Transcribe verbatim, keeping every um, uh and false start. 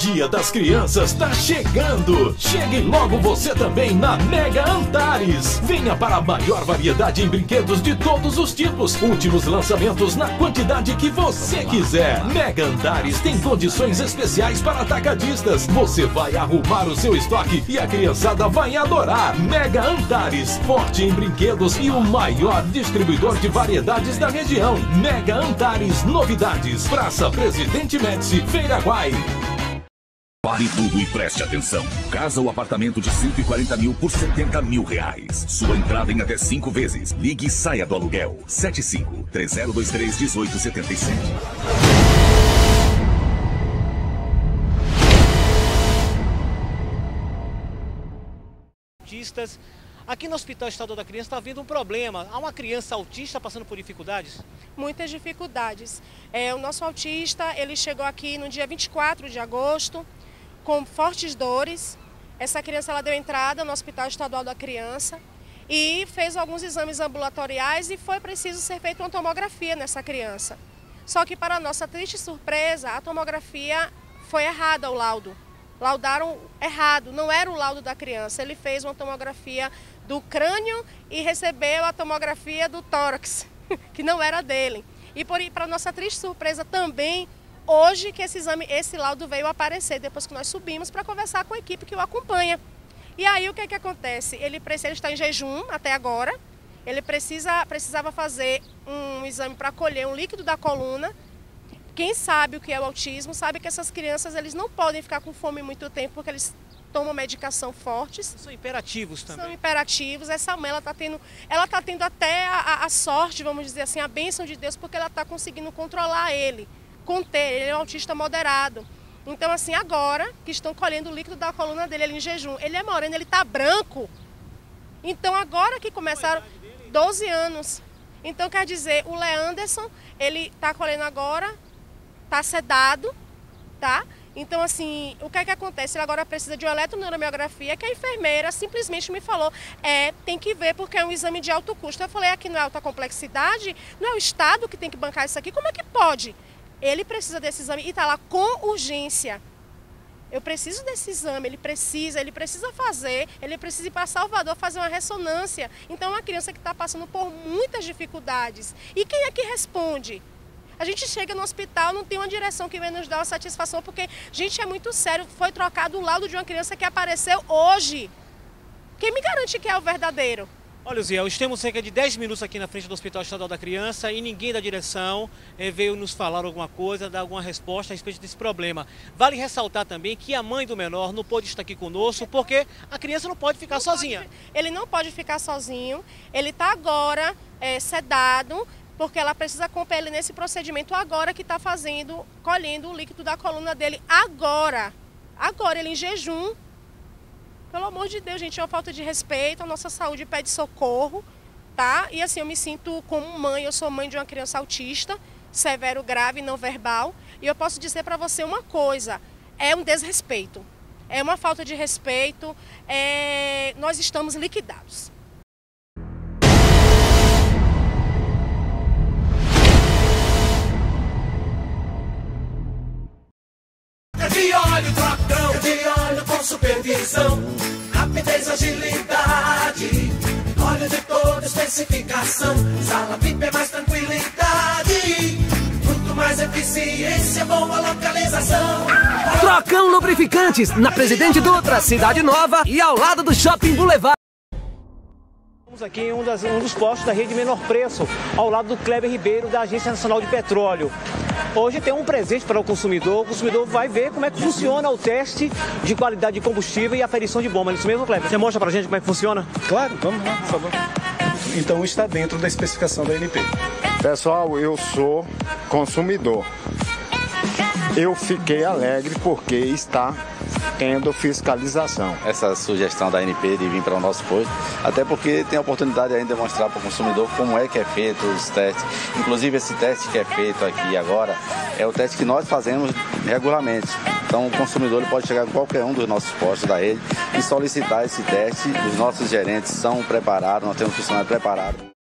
Dia das Crianças tá chegando! Chegue logo você também na Mega Antares! Venha para a maior variedade em brinquedos de todos os tipos. Últimos lançamentos na quantidade que você quiser. Mega Antares tem condições especiais para atacadistas. Você vai arrumar o seu estoque e a criançada vai adorar. Mega Antares, forte em brinquedos e o maior distribuidor de variedades da região. Mega Antares, novidades. Praça Presidente Médici, Feiraguai. Pare tudo e preste atenção. Casa ou apartamento de cento e quarenta mil por setenta mil reais. Sua entrada em até cinco vezes. Ligue e saia do aluguel. sete cinco, três zero dois três, um oito sete sete. Autistas. Aqui no Hospital Estadual da Criança está havendo um problema. Há uma criança autista passando por dificuldades? Muitas dificuldades. É, o nosso autista, ele chegou aqui no dia vinte e quatro de agosto com fortes dores. Essa criança ela deu entrada no Hospital Estadual da Criança e fez alguns exames ambulatoriais e foi preciso ser feita uma tomografia nessa criança. Só que, para nossa triste surpresa, a tomografia foi errada, o laudo. Laudaram errado, não era o laudo da criança. Ele fez uma tomografia do crânio e recebeu a tomografia do tórax, que não era dele. E para nossa triste surpresa também, hoje que esse exame, esse laudo veio aparecer, depois que nós subimos para conversar com a equipe que o acompanha. E aí o que, que acontece? Ele, precisa, ele está em jejum até agora, ele precisa, precisava fazer um exame para colher um líquido da coluna. Quem sabe o que é o autismo sabe que essas crianças eles não podem ficar com fome muito tempo porque eles tomam medicação fortes. São imperativos também. São imperativos. Essa mãe ela está tendo, ela tá tendo até a, a sorte, vamos dizer assim, a bênção de Deus, porque ela está conseguindo controlar ele, conter. Ele é um autista moderado. Então, assim, agora que estão colhendo o líquido da coluna dele, ele em jejum, ele é moreno, ele está branco. Então, agora que começaram doze anos. Então, quer dizer, o Leanderson, ele está colhendo agora, está sedado, tá? Então, assim, o que é que acontece? Ele agora precisa de uma eletroneuromiografia, que a enfermeira simplesmente me falou, é, tem que ver porque é um exame de alto custo. Eu falei, aqui não é alta complexidade, não é o Estado que tem que bancar isso aqui, como é que pode? Ele precisa desse exame e está lá com urgência. Eu preciso desse exame, ele precisa, ele precisa fazer, ele precisa ir para Salvador fazer uma ressonância. Então, é uma criança que está passando por muitas dificuldades. E quem é que responde? A gente chega no hospital, não tem uma direção que vem nos dar uma satisfação, porque, gente, é muito sério, foi trocado o laudo de uma criança que apareceu hoje. Quem me garante que é o verdadeiro? Olha, Zé, temos cerca de dez minutos aqui na frente do Hospital Estadual da Criança e ninguém da direção eh, veio nos falar alguma coisa, dar alguma resposta a respeito desse problema. Vale ressaltar também que a mãe do menor não pôde estar aqui conosco porque a criança não pode ficar não sozinha. Pode, ele não pode ficar sozinho, ele está agora é, sedado, porque ela precisa acompanhar ele nesse procedimento agora que está fazendo, colhendo o líquido da coluna dele agora. Agora, ele em jejum. Pelo amor de Deus, gente, é uma falta de respeito, a nossa saúde pede socorro, tá? E assim, eu me sinto como mãe, eu sou mãe de uma criança autista, severo, grave, não verbal, e eu posso dizer para você uma coisa, é um desrespeito, é uma falta de respeito, é... nós estamos liquidados. De óleo Trocão, de óleo com supervisão, rapidez, agilidade, óleo de toda especificação, sala V I P é mais tranquilidade, muito mais eficiência, boa localização. Trocão Lubrificantes, na Presidente Dutra, Cidade Nova e ao lado do Shopping Boulevard. Estamos aqui em um, das, um dos postos da rede Menor Preço, ao lado do Kleber Ribeiro, da Agência Nacional de Petróleo. Hoje tem um presente para o consumidor, o consumidor vai ver como é que funciona o teste de qualidade de combustível e aferição de bomba. É isso mesmo, Kleber? Você mostra pra gente como é que funciona? Claro, vamos lá, por favor. Então está dentro da especificação da A N P. Pessoal, eu sou consumidor. Eu fiquei alegre porque está tendo fiscalização. Essa sugestão da A N P de vir para o nosso posto, até porque tem a oportunidade ainda de mostrar para o consumidor como é que é feito os testes. Inclusive esse teste que é feito aqui agora é o teste que nós fazemos regularmente. Então o consumidor pode chegar em qualquer um dos nossos postos da rede e solicitar esse teste. Os nossos gerentes são preparados, nós temos funcionários preparados.